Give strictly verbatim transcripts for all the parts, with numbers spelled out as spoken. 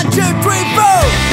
two, three, four.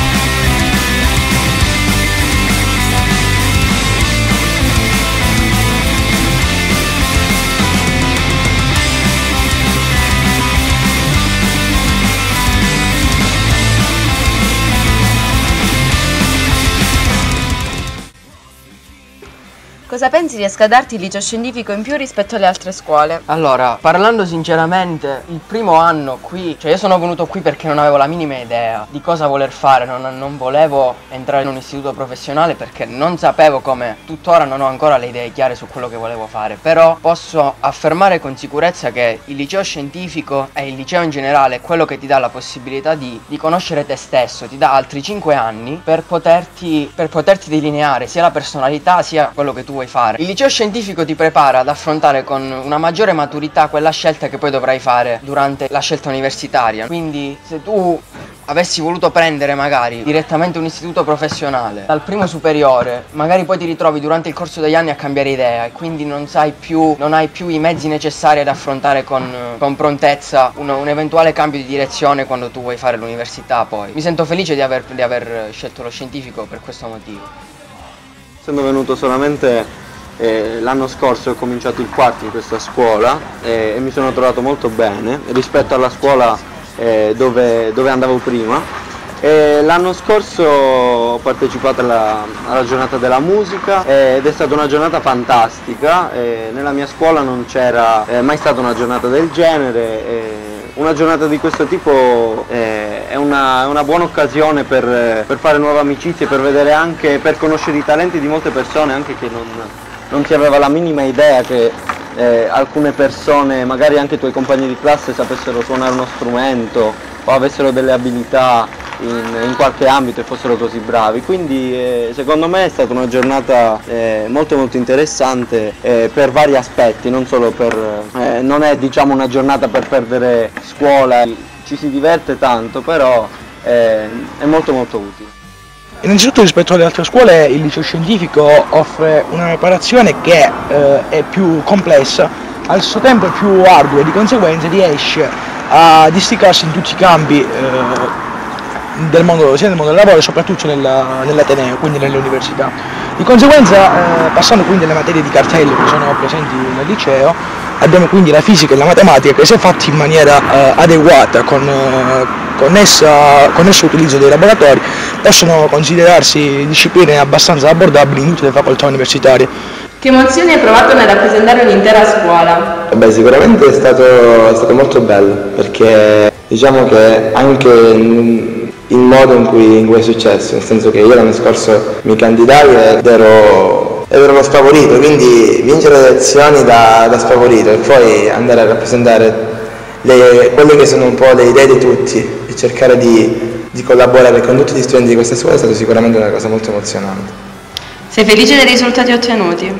Cosa pensi riesca a darti il liceo scientifico in più rispetto alle altre scuole? Allora, parlando sinceramente, il primo anno qui, cioè io sono venuto qui perché non avevo la minima idea di cosa voler fare, non, non volevo entrare in un istituto professionale perché non sapevo come, tuttora non ho ancora le idee chiare su quello che volevo fare, però posso affermare con sicurezza che il liceo scientifico e il liceo in generale è quello che ti dà la possibilità di, di conoscere te stesso, ti dà altri cinque anni per poterti, per poterti delineare sia la personalità sia quello che tu vuoi fare. Il liceo scientifico ti prepara ad affrontare con una maggiore maturità quella scelta che poi dovrai fare durante la scelta universitaria. Quindi se tu avessi voluto prendere magari direttamente un istituto professionale dal primo superiore, magari poi ti ritrovi durante il corso degli anni a cambiare idea e quindi non sai più, non hai più i mezzi necessari ad affrontare con, con prontezza un, un eventuale cambio di direzione quando tu vuoi fare l'università. Poi mi sento felice di aver, di aver scelto lo scientifico per questo motivo. Essendo venuto solamente eh, l'anno scorso, ho cominciato il quarto in questa scuola eh, e mi sono trovato molto bene rispetto alla scuola eh, dove, dove andavo prima. L'anno scorso ho partecipato alla, alla giornata della musica eh, ed è stata una giornata fantastica. Eh, nella mia scuola non c'era eh, mai stata una giornata del genere. Eh, Una giornata di questo tipo eh, è, una, è una buona occasione per, per fare nuove amicizie, per vedere anche, per conoscere i talenti di molte persone, anche che non, non si aveva la minima idea che eh, alcune persone, magari anche i tuoi compagni di classe, sapessero suonare uno strumento o avessero delle abilità in, in qualche ambito e fossero così bravi. Quindi eh, secondo me è stata una giornata eh, molto molto interessante eh, per vari aspetti, non solo per eh, non è diciamo una giornata per perdere scuola, ci si diverte tanto, però eh, è molto molto utile. Innanzitutto rispetto alle altre scuole il liceo scientifico offre una preparazione che eh, è più complessa, allo stesso tempo è più ardua e di conseguenza riesce a districarsi in tutti i campi eh, del mondo, sia nel mondo del lavoro e soprattutto nella, nell'Ateneo, quindi nelle università. Di conseguenza, eh, passando quindi alle materie di cartello che sono presenti nel liceo, abbiamo quindi la fisica e la matematica che, se fatti in maniera eh, adeguata, con, eh, connessa, connesso utilizzo dei laboratori, possono considerarsi discipline abbastanza abbordabili in tutte le facoltà universitarie. Che emozioni hai provato nel rappresentare un'intera scuola? Beh, sicuramente è stato, è stato molto bello, perché diciamo che anche in, il modo in cui, in cui è successo, nel senso che io l'anno scorso mi candidai ed ero, ed ero lo sfavorito, quindi vincere le elezioni da, da sfavorito e poi andare a rappresentare le, quelle che sono un po' le idee di tutti e cercare di, di collaborare con tutti gli studenti di questa scuola è stato sicuramente una cosa molto emozionante. Sei felice dei risultati ottenuti?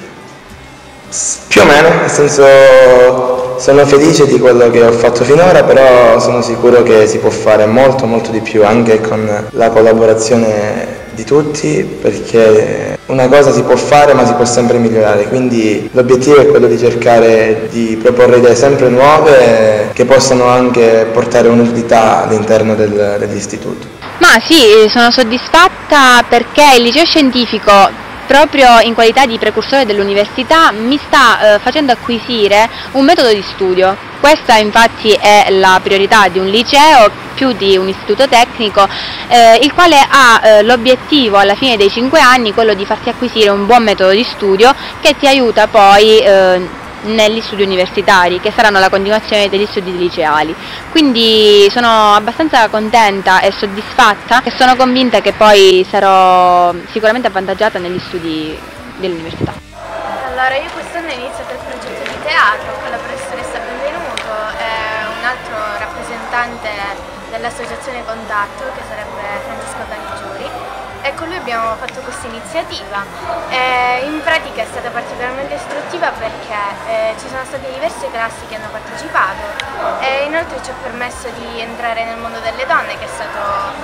Più o meno, nel senso sono felice di quello che ho fatto finora, però sono sicuro che si può fare molto molto di più anche con la collaborazione di tutti, perché una cosa si può fare ma si può sempre migliorare, quindi l'obiettivo è quello di cercare di proporre idee sempre nuove che possano anche portare un'utilità all'interno del, dell'istituto. Ma sì, sono soddisfatta perché il liceo scientifico, proprio in qualità di precursore dell'università, mi sta eh, facendo acquisire un metodo di studio. Questa infatti è la priorità di un liceo, più di un istituto tecnico, eh, il quale ha eh, l'obiettivo alla fine dei cinque anni, quello di farti acquisire un buon metodo di studio che ti aiuta poi eh, negli studi universitari, che saranno la continuazione degli studi liceali. Quindi sono abbastanza contenta e soddisfatta e sono convinta che poi sarò sicuramente avvantaggiata negli studi dell'università. Allora, io quest'anno ho iniziato il progetto di teatro con la professoressa Benvenuto e un altro rappresentante dell'associazione Contatto, che sarebbe Francesco Caligiuri, e con lui abbiamo fatto questa iniziativa. E in pratica è stata particolarmente istruttiva perché eh, ci sono state diverse classi che hanno partecipato e inoltre ci ha permesso di entrare nel mondo delle donne, che è stato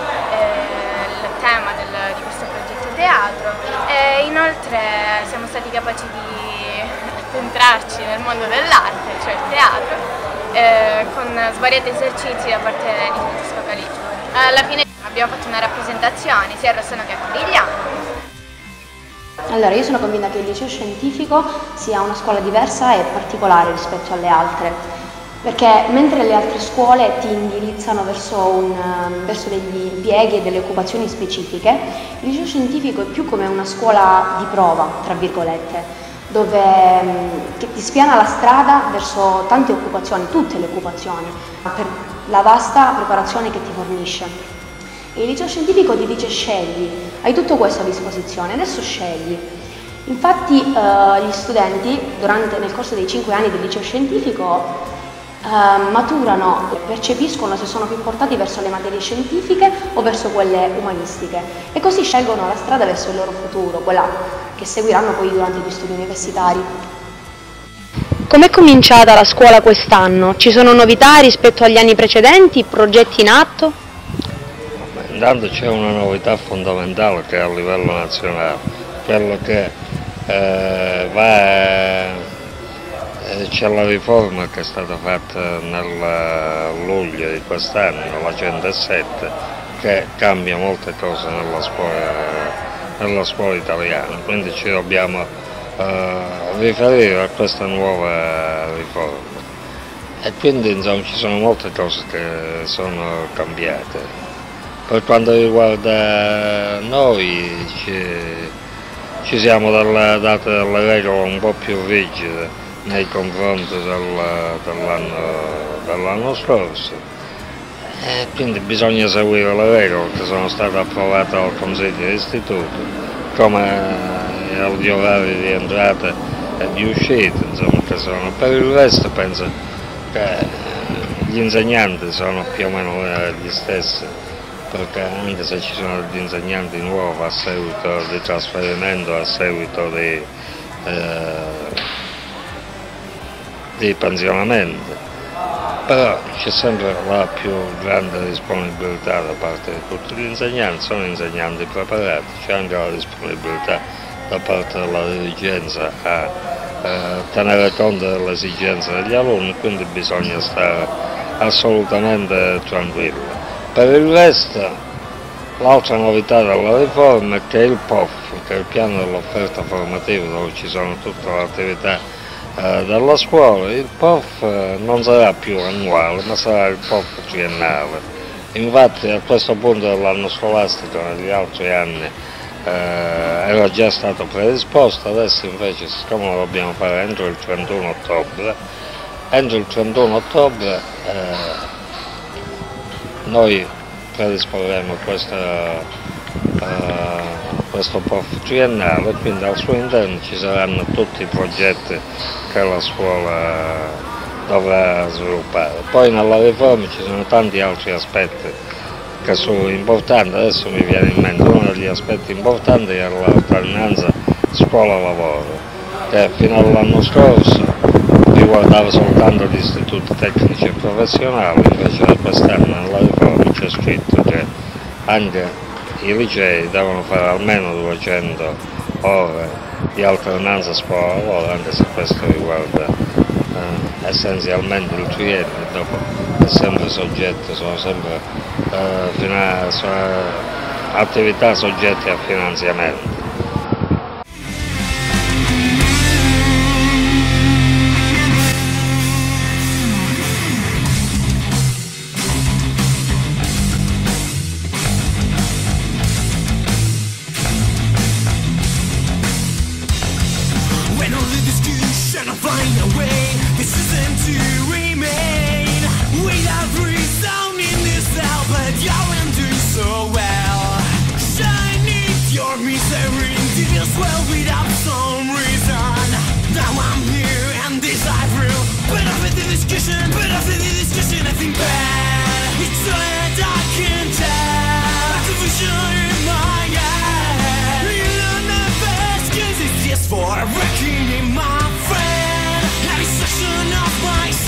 eh, il tema del, di questo progetto teatro, e inoltre siamo stati capaci di entrarci nel mondo dell'arte, cioè il teatro, eh, con svariati esercizi da parte di Francesco Caligiuri. Alla fine abbiamo fatto una rappresentazione sia a Rossano che a Corigliano. Allora, io sono convinta che il liceo scientifico sia una scuola diversa e particolare rispetto alle altre, perché mentre le altre scuole ti indirizzano verso, un, verso degli impieghi e delle occupazioni specifiche, il liceo scientifico è più come una scuola di prova, tra virgolette, dove che ti spiana la strada verso tante occupazioni, tutte le occupazioni, per la vasta preparazione che ti fornisce. Il liceo scientifico ti dice scegli, hai tutto questo a disposizione, adesso scegli. Infatti eh, gli studenti durante, nel corso dei cinque anni del liceo scientifico eh, maturano, percepiscono se sono più portati verso le materie scientifiche o verso quelle umanistiche e così scelgono la strada verso il loro futuro, quella che seguiranno poi durante gli studi universitari. Com'è cominciata la scuola quest'anno? Ci sono novità rispetto agli anni precedenti, progetti in atto? Intanto c'è una novità fondamentale che è a livello nazionale, quello che eh, va, eh, c'è la riforma che è stata fatta nel luglio di quest'anno, la centosette, che cambia molte cose nella scuola, nella scuola italiana, quindi ci dobbiamo eh, riferire a questa nuova riforma e quindi insomma ci sono molte cose che sono cambiate. Per quanto riguarda noi ci, ci siamo date delle regole un po' più rigide nei confronti del, dell'anno, dell'anno scorso e quindi bisogna seguire le regole che sono state approvate dal Consiglio d'Istituto, come gli orari di entrata e di uscita, insomma, che sono. Per il resto penso che gli insegnanti sono più o meno gli stessi, perché anche se ci sono degli insegnanti nuovi a seguito di trasferimento, a seguito di, eh, di pensionamento, però c'è sempre la più grande disponibilità da parte di tutti gli insegnanti, sono insegnanti preparati, c'è anche la disponibilità da parte della dirigenza a eh, tenere conto delle esigenze degli alunni, quindi bisogna stare assolutamente tranquilli. Per il resto, l'altra novità della riforma è che il P O F, che è il piano dell'offerta formativa dove ci sono tutte le attività eh, della scuola, il P O F eh, non sarà più annuale, ma sarà il P O F triennale. Infatti a questo punto dell'anno scolastico, negli altri anni, eh, era già stato predisposto, adesso invece siccome lo dobbiamo fare entro il trentuno ottobre, entro il trentuno ottobre eh, noi predisporremo questa, uh, questo P O F triennale, quindi al suo interno ci saranno tutti i progetti che la scuola dovrà sviluppare. Poi nella riforma ci sono tanti altri aspetti che sono importanti, adesso mi viene in mente uno degli aspetti importanti è l'alternanza scuola-lavoro, che fino all'anno scorso riguardava soltanto gli istituti tecnici e professionali, invece da quest'anno nella riforma c'è scritto che anche i licei devono fare almeno duecento ore di alternanza scuola-lavoro, anche se questo riguarda eh, essenzialmente il triennio, dopo è sempre soggetto, sono sempre eh, sono attività soggette a finanziamento. For a reckoning, my friend, have you suction of my